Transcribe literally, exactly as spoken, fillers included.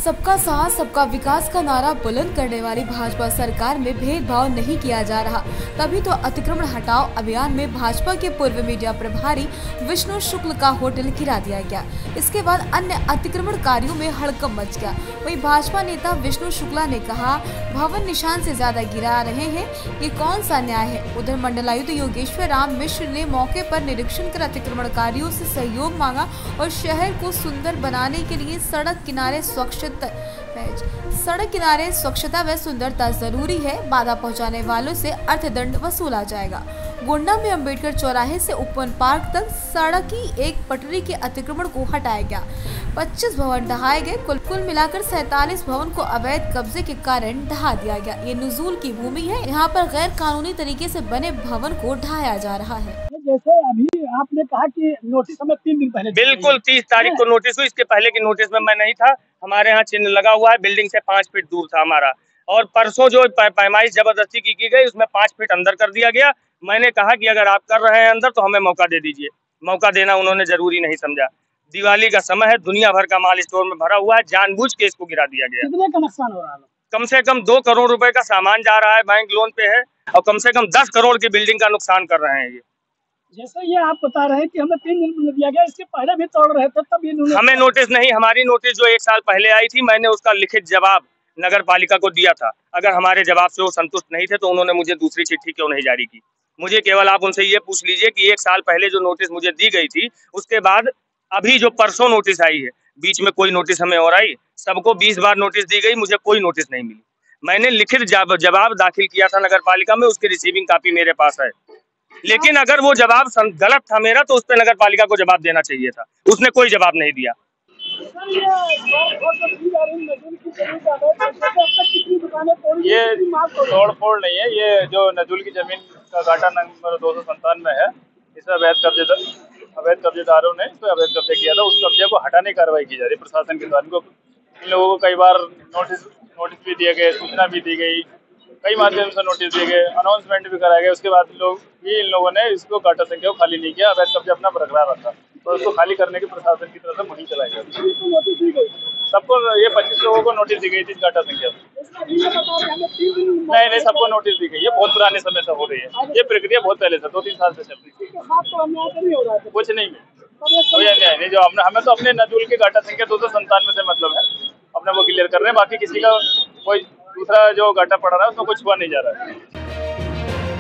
सबका साथ सबका विकास का नारा बुलंद करने वाली भाजपा सरकार में भेदभाव नहीं किया जा रहा, तभी तो अतिक्रमण हटाओ अभियान में भाजपा के पूर्व मीडिया प्रभारी विष्णु शुक्ल का होटल गिरा दिया गया। इसके बाद अन्य अतिक्रमणकारियों में हड़कंप मच गया। वहीं भाजपा नेता विष्णु शुक्ला ने कहा, भवन निशान से ज्यादा गिरा रहे हैं, ये कौन सा न्याय है। उधर मंडलायुक्त योगेश्वर राम मिश्र ने मौके पर निरीक्षण कर अतिक्रमणकारियों से सहयोग मांगा और शहर को सुंदर बनाने के लिए सड़क किनारे स्वच्छ सड़क किनारे स्वच्छता व सुंदरता जरूरी है। बाधा पहुंचाने वालों से अर्थदंड वसूला जाएगा। गोंडा में अंबेडकर चौराहे से ओपन पार्क तक सड़क की एक पटरी के अतिक्रमण को हटाया गया। पच्चीस भवन ढहाए गए। कुल कुल मिलाकर सैतालीस भवन को अवैध कब्जे के कारण ढहा दिया गया। ये नुजूल की भूमि है, यहाँ पर गैर कानूनी तरीके से बने भवन को ढहाया जा रहा है। जैसे अभी आपने कहा कि नोटिस हमें तीन दिन पहले बिल्कुल तीस तारीख को नोटिस हुई। इसके पहले की नोटिस में मैं नहीं था। हमारे यहाँ चिन्ह लगा हुआ है, बिल्डिंग से पाँच फीट दूर था हमारा। और परसों जो पैमाइश जबरदस्ती की की गई उसमें पाँच फीट अंदर कर दिया गया। मैंने कहा कि अगर आप कर रहे हैं अंदर तो हमें मौका दे दीजिए। मौका देना उन्होंने जरूरी नहीं समझा। दिवाली का समय है, दुनिया भर का माल स्टोर में भरा हुआ है, जानबूझ के इसको गिरा दिया गया। कितने का नुकसान हो रहा है? कम से कम दो करोड़ रुपए का सामान जा रहा है, बैंक लोन पे है, और कम से कम दस करोड़ की बिल्डिंग का नुकसान कर रहे हैं ये। जैसे ये आप बता रहे हैं कि हमें तीन दिन दिया गया, इसके पहले भी तोड़ रहे थे तब ये हमें नोटिस नहीं, हमारी नोटिस जो एक साल पहले आई थी, मैंने उसका लिखित जवाब नगर पालिका को दिया था। अगर हमारे जवाब से वो संतुष्ट नहीं थे तो उन्होंने मुझे दूसरी चिट्ठी क्यों नहीं जारी की। मुझे केवल आप उनसे ये पूछ लीजिए कि एक साल पहले जो नोटिस मुझे दी गई थी, उसके बाद अभी जो परसों नोटिस आई है, बीच में कोई नोटिस हमें और आई? सबको बीस बार नोटिस दी गई, मुझे कोई नोटिस नहीं मिली। मैंने लिखित जवाब दाखिल किया था नगर पालिका में, उसकी रिसीविंग कॉपी मेरे पास है। लेकिन अगर वो जवाब गलत था मेरा तो उस पर नगर पालिका को जवाब देना चाहिए था। उसने कोई जवाब नहीं दिया। ये तोड़ फोड़ नहीं है, ये जो नजुल की जमीन का घाटा नंबर दो सौ संतानवे है, इसमें अवैध कब्जे अवैध कब्जेदारों ने इसमें अवैध कब्जे किया था। उस कब्जे को हटाने की कार्रवाई की जा रही है प्रशासन के द्वारा। इनको इन लोगों को कई बार नोटिस नोटिस भी दिए गए, सूचना भी दी गई, कई माध्यम से नोटिस दिए गए, अनाउंसमेंट भी कराया गया। उसके बाद लोग भी इन लोगों ने इसको घाटा संख्या को खाली नहीं किया, अवैध कब्जा अपना बरकरार रखा और उसको खाली करने की प्रशासन की तरफ से मुहिम चलाई गई। सबको ये पच्चीस लोगों को नोटिस दी गई थी घाटा संख्या से। नहीं नहीं सबको नोटिस दी गई है, बहुत पुराने समय से हो रही है ये प्रक्रिया, बहुत पहले से दो तीन साल से चल रही है। कुछ नहीं कोई अन्याय नहीं। जो हमने हमें तो अपने नजुल के घाटा संख्या दो सौ संतानवे से मतलब है, अपने वो क्लियर कर रहे हैं। बाकी किसी का कोई दूसरा जो घाटा पड़ रहा है उसमें कुछ हुआ नहीं जा रहा है।